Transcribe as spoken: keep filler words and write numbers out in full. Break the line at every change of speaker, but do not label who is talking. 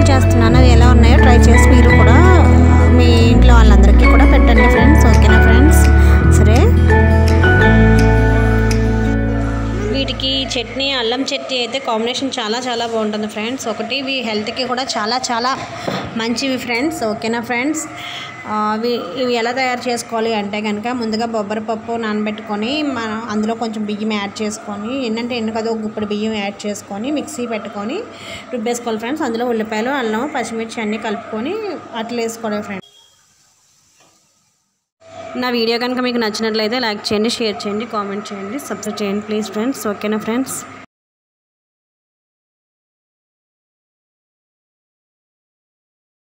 చేస్తున్నాను. అవి ఎలా ఉన్నాయో ట్రై చేసి మీరు కూడా మీ ఇంట్లో వాళ్ళందరికీ కూడా పెట్టండి ఫ్రెండ్స్. ఓకేనా ఫ్రెండ్స్? సరే, వీటికి చట్నీ అల్లం చట్నీ అయితే కాంబినేషన్ చాలా చాలా బాగుంటుంది ఫ్రెండ్స్. ఒకటి ఇవి హెల్త్కి కూడా చాలా చాలా మంచివి ఫ్రెండ్స్. ఓకేనా ఫ్రెండ్స్? అవి ఇవి ఎలా తయారు చేసుకోవాలి అంటే కనుక ముందుగా బొబ్బరి పప్పు నానబెట్టుకొని మనం అందులో కొంచెం బియ్యం యాడ్ చేసుకొని ఏంటంటే ఎన్ని కదా ఒక గుప్పుడు బియ్యం యాడ్ చేసుకొని మిక్సీ పెట్టుకొని రుబ్బేసుకోవాలి ఫ్రెండ్స్. అందులో ఉల్లిపాయలు అల్లం పచ్చిమిర్చి అన్నీ కలుపుకొని అట్లా వేసుకోవాలి ఫ్రెండ్స్. నా వీడియో కనుక మీకు నచ్చినట్లయితే లైక్ చేయండి, షేర్ చేయండి, కామెంట్ చేయండి, సబ్స్క్రైబ్ చేయండి ప్లీజ్ ఫ్రెండ్స్. ఓకేనా ఫ్రెండ్స్?